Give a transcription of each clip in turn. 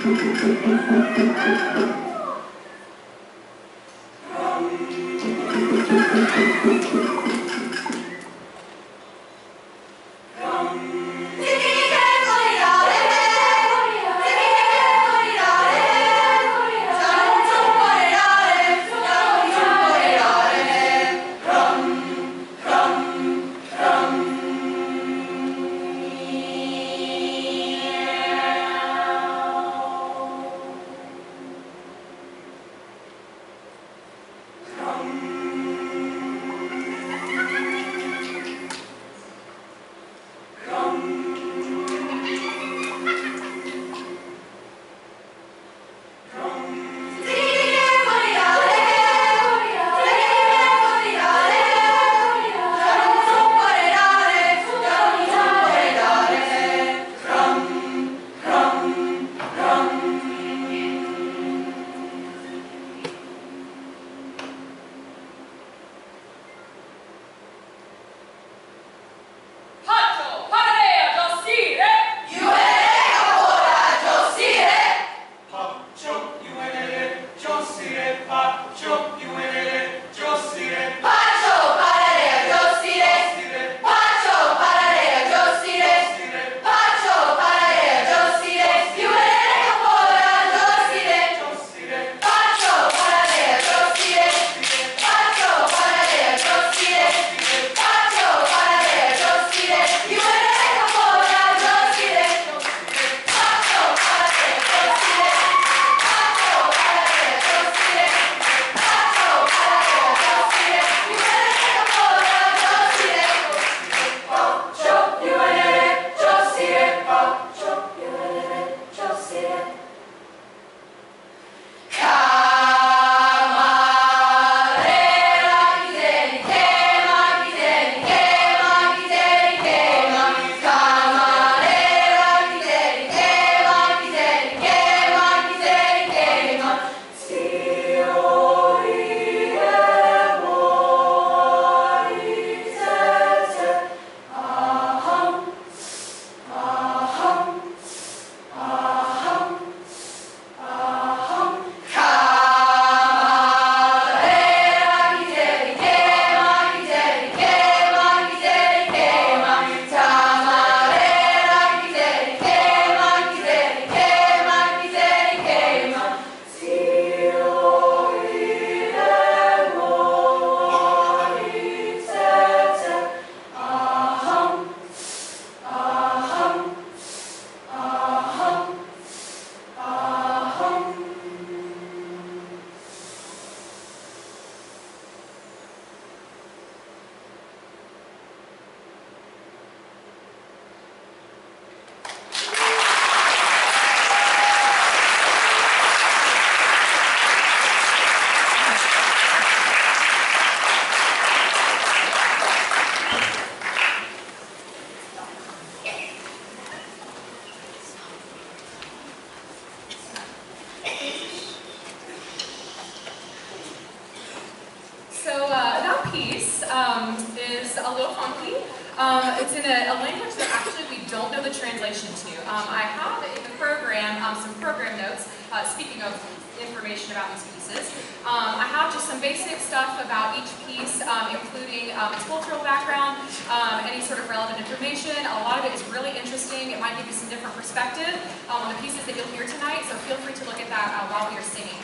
is a little funky. It's in a language that actually we don't know the translation to. I have in the program some program notes, speaking of information about these pieces. I have just some basic stuff about each piece, including its cultural background, any sort of relevant information. A lot of it is really interesting. It might give you some different perspective on the pieces that you'll hear tonight, so feel free to look at that while we are singing.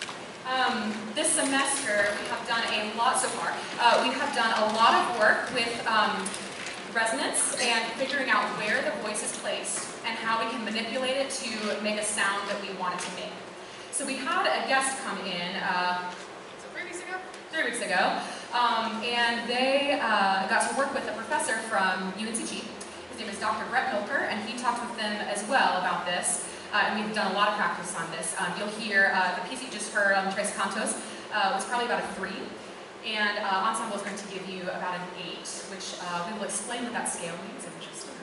This semester, we have done a lot so far. We have done a lot of work with resonance and figuring out where the voice is placed and how we can manipulate it to make a sound that we want it to make. So we had a guest come in, 3 weeks ago? 3 weeks ago, and they got to work with a professor from UNCG. His name is Dr. Brett Milker, and he talked with them as well about this. And we've done a lot of practice on this. You'll hear the piece you just heard on Tres Cantos was probably about a 3, and Ensemble is going to give you about an 8, which we will explain what that scale means in just a moment.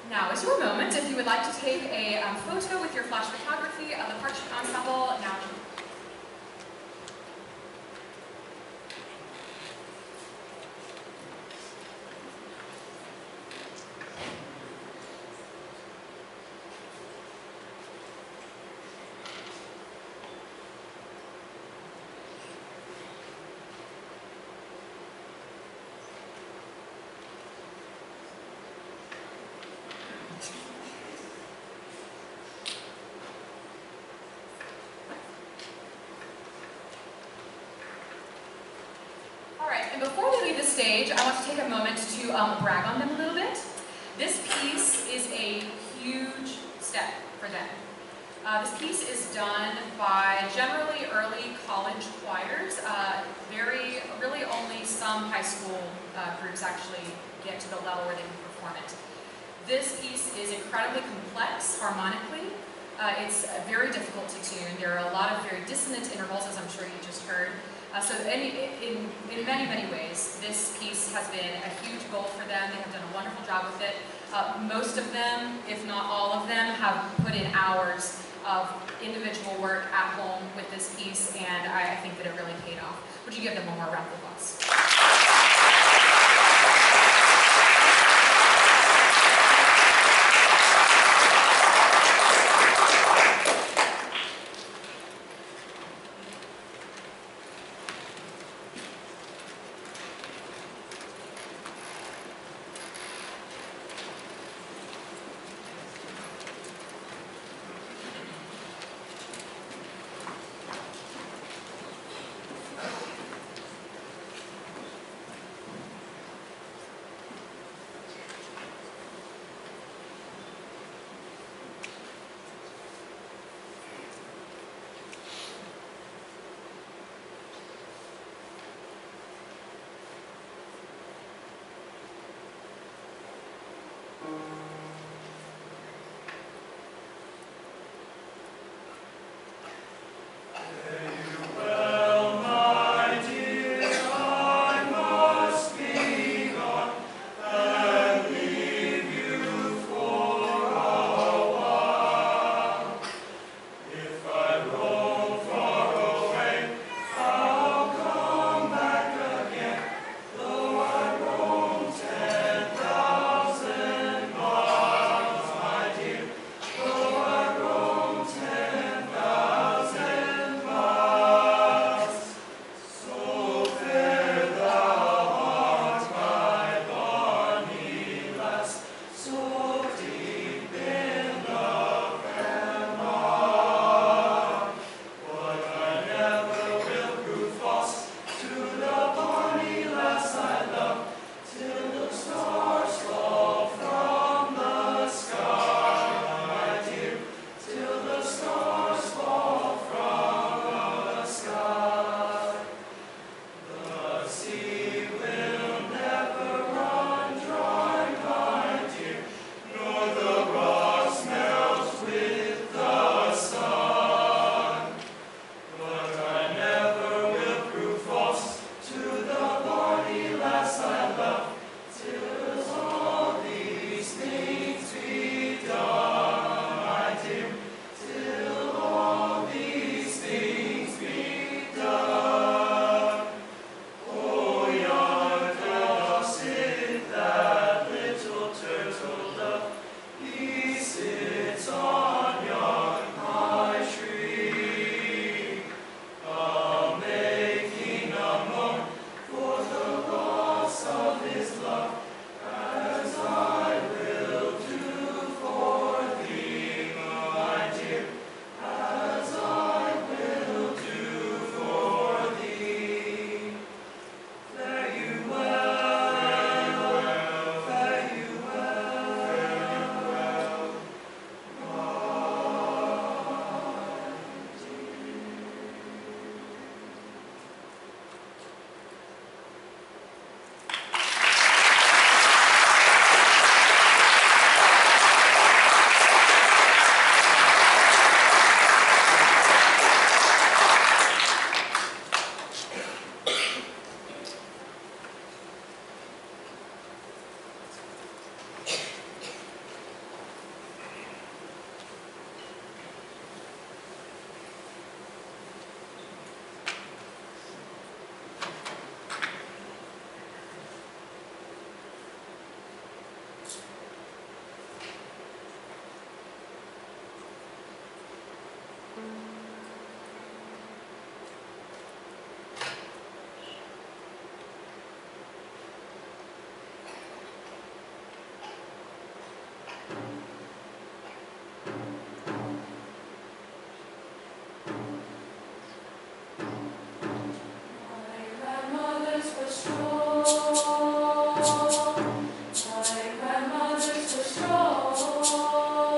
Now is your moment. If you would like to take a photo with your flash photography of the Parchment Ensemble, now. And before we leave the stage, I want to take a moment to brag on them a little bit. This piece is a huge step for them. This piece is done by generally early college choirs. Really only some high school groups actually get to the level where they can perform it. This piece is incredibly complex harmonically. It's very difficult to tune. There are a lot of very dissonant intervals, as I'm sure you just heard. So in many, many ways, this piece has been a huge goal for them. They have done a wonderful job with it. Most of them, if not all of them, have put in hours of individual work at home with this piece, and I think that it really paid off. Would you give them one more round of applause?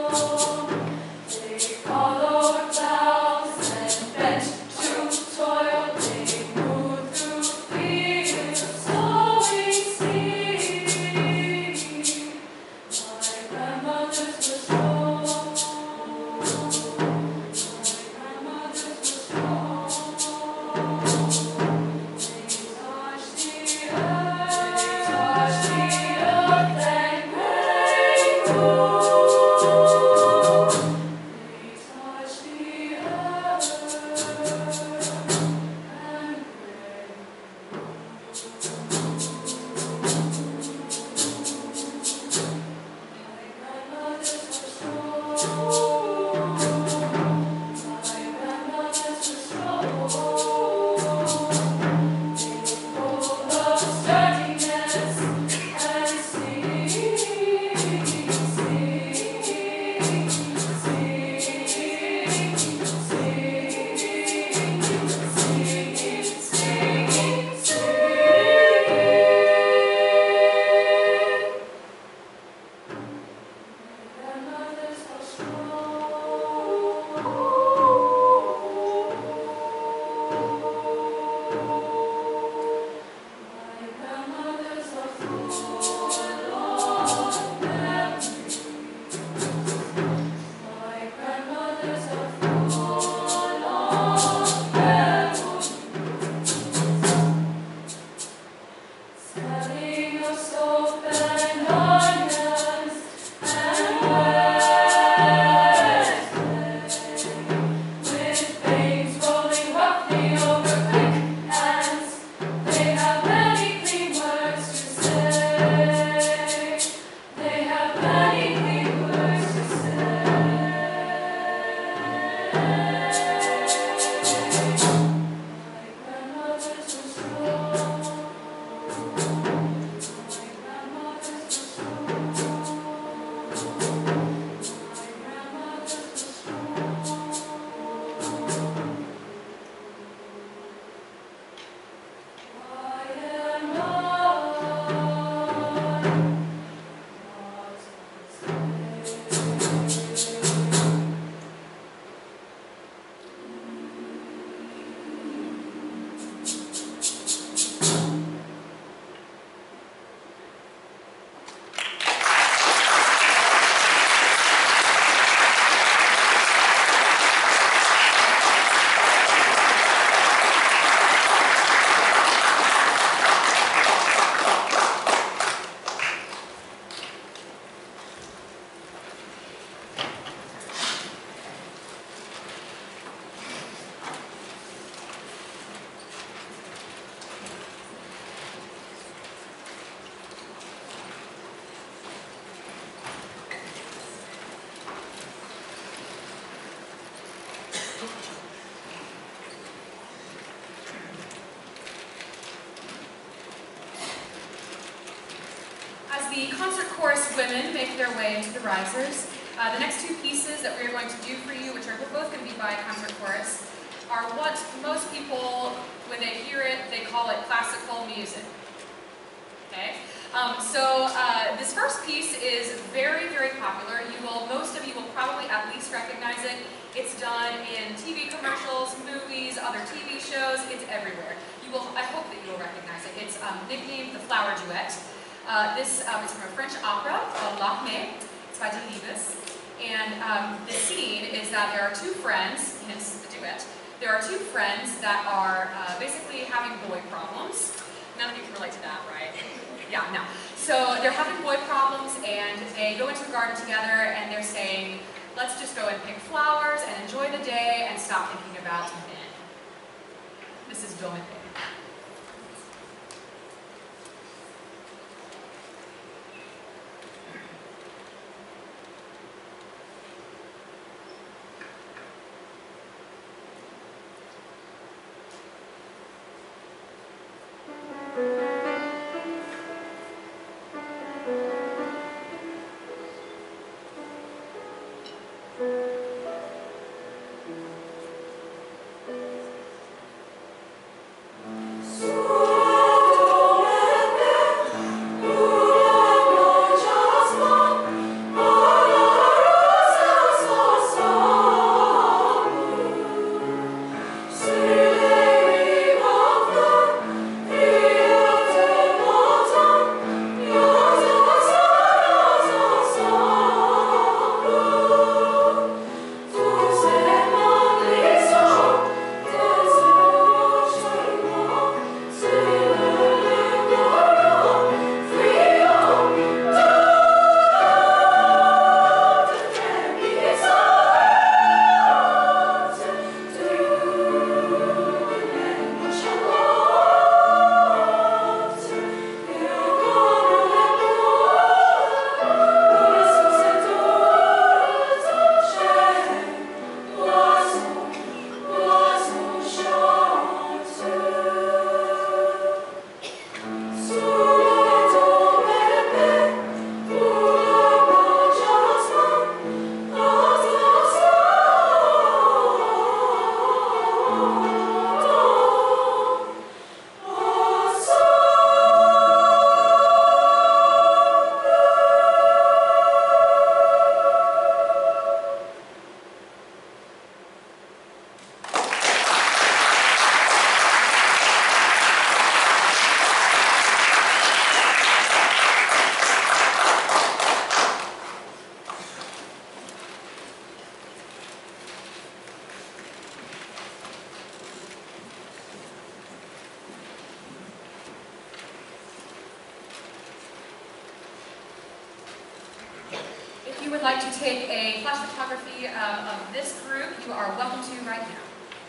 The concert chorus women make their way into the risers. The next two pieces that we are going to do for you, which are both going to be by concert chorus, are what most people, when they hear it, they call it classical music. Okay? This first piece is very, very popular. Most of you will probably at least recognize it. It's done in TV commercials, movies, other TV shows. It's everywhere. I hope that you will recognize it. It's nicknamed the Flower Duet. This is from a French opera called L'Armée. It's by Delibes. And the scene is that there are two friends, hence the duet. There are two friends that are basically having boy problems. None of you can relate to that, right? Yeah, no. So they're having boy problems and they go into the garden together and they're saying, let's just go and pick flowers and enjoy the day and stop thinking about men. This is Dominique. you would like to take a flash photography of this group, you are welcome to right now.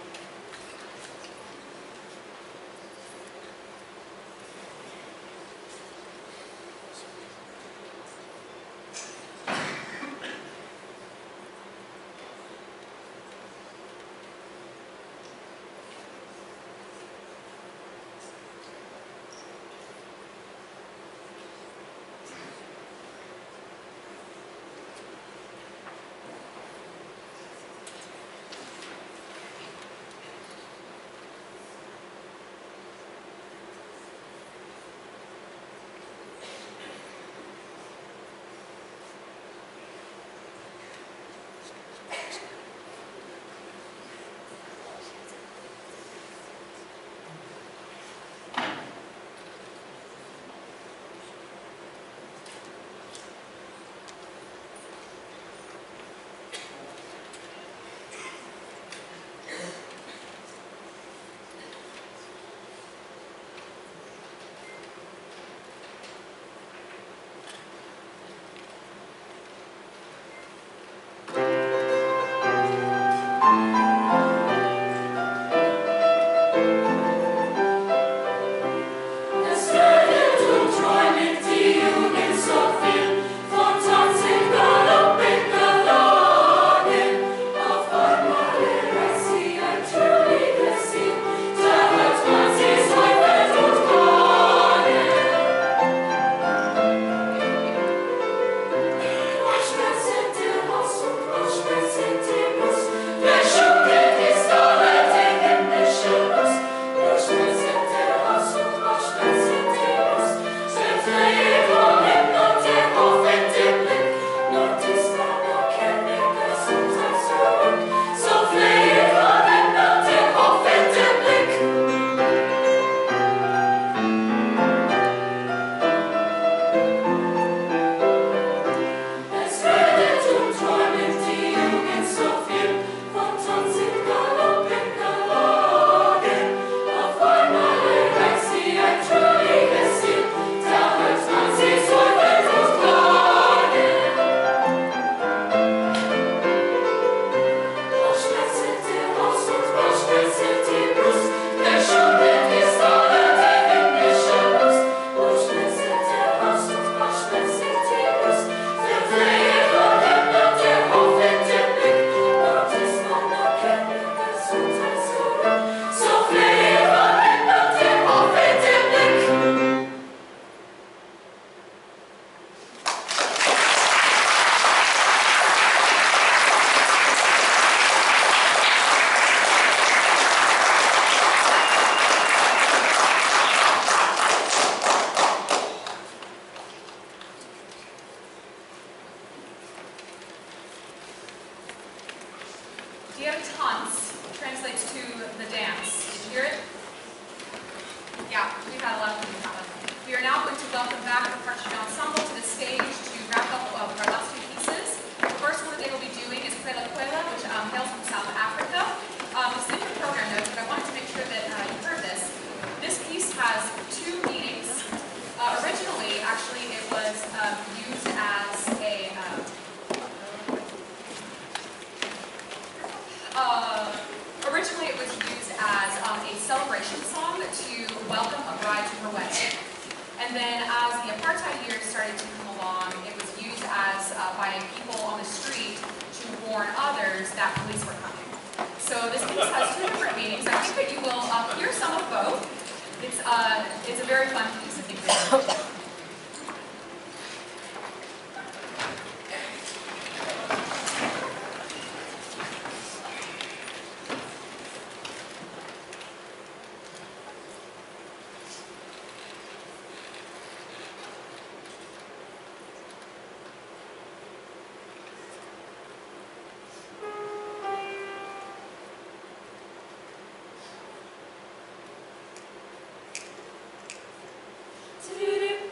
Tons translates to the dance. Did you hear it? Yeah, we've had a lot of people have it. We are now going to welcome back the Partridge Ensemble to the stage to wrap up our last two pieces. The first one that they will be doing is Kwela Kwela, which hails from South Africa. It's in your program notes, but I wanted to make sure that you heard this. This piece has two meanings. Originally, actually, it was used as a originally it was used as a celebration song to welcome a bride to her wedding. And then as the apartheid years started to come along, it was used as by people on the street to warn others that police were coming. So this piece has two different meanings. I think that you will hear some of both. It's a very fun piece, I think. Do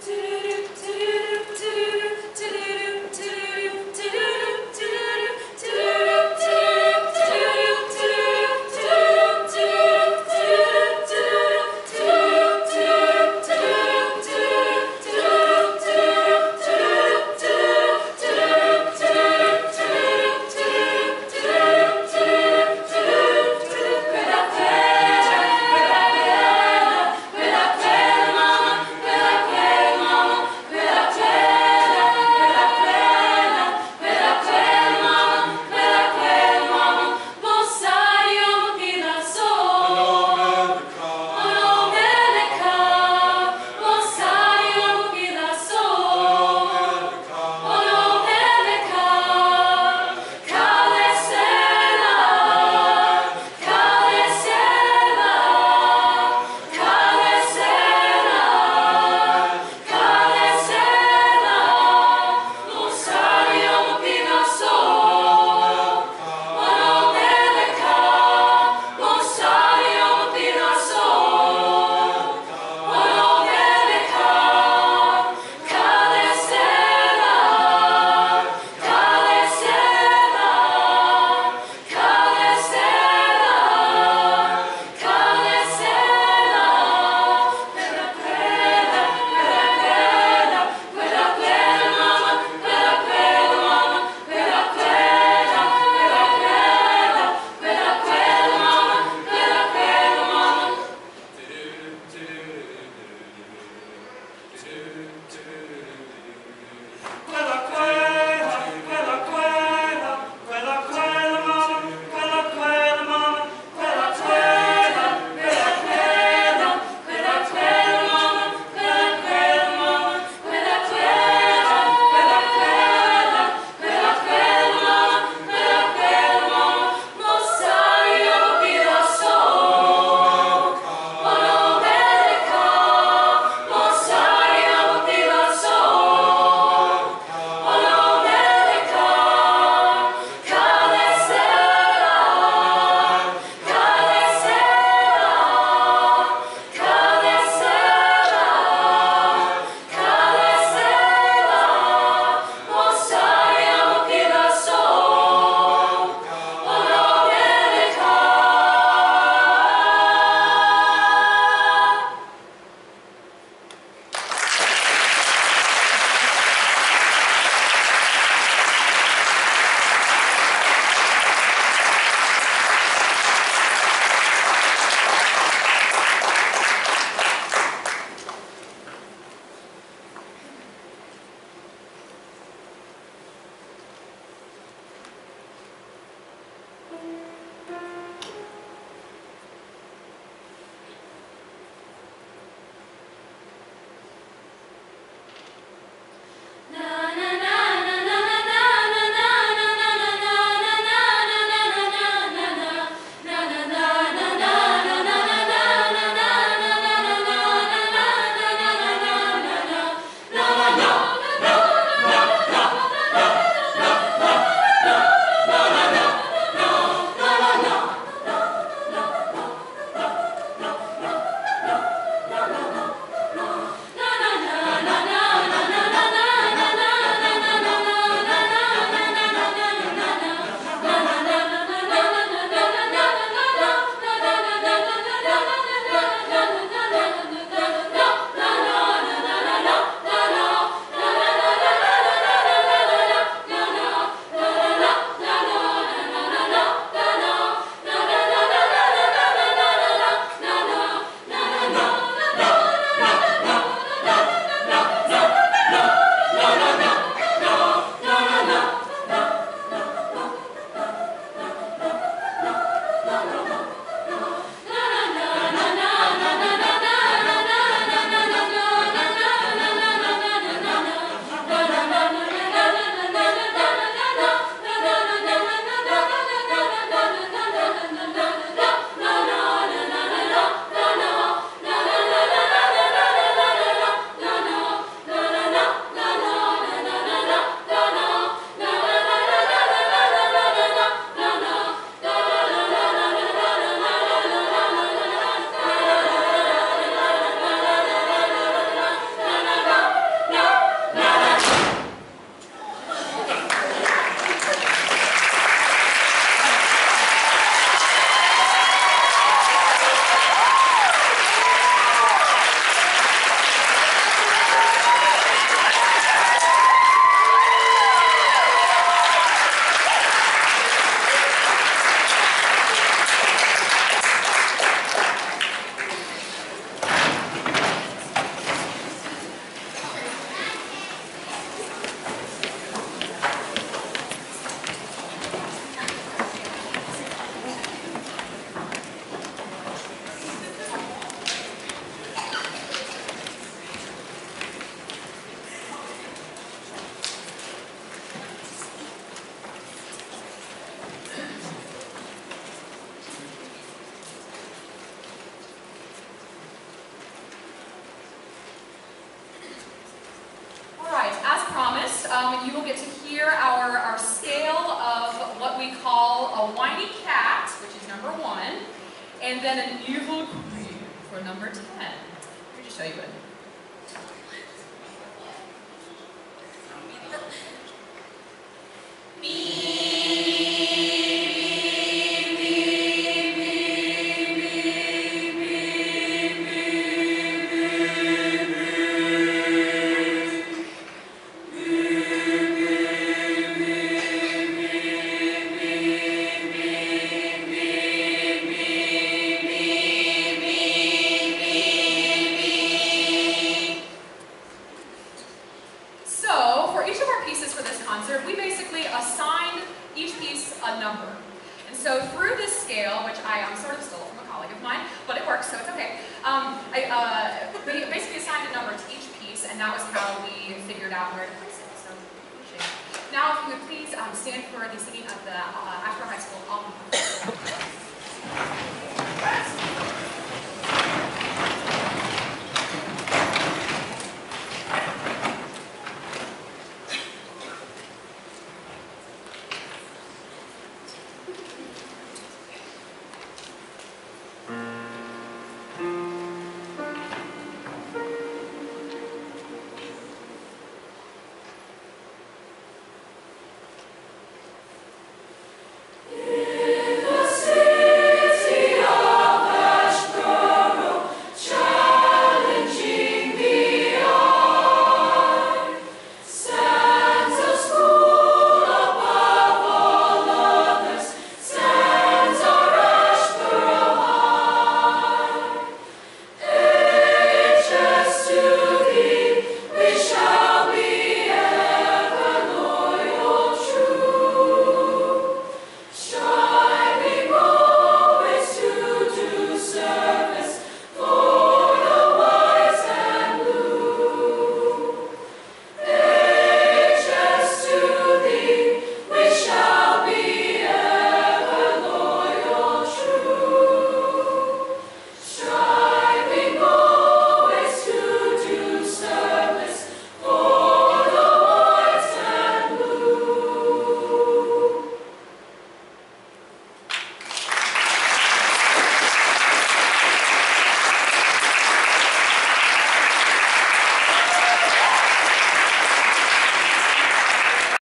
You will get to hear our scale of what we call a whiny cat, which is number 1, and then an evil queen for number 10. Let me just show you it. We basically assign each piece a number. And so through this scale, which I sort of stole from a colleague of mine, but it works, so it's okay. We basically assigned a number to each piece, and that was how we figured out where to place it. So appreciate it. Now, if you would please stand for the singing of the Asheboro High School Alma Mater.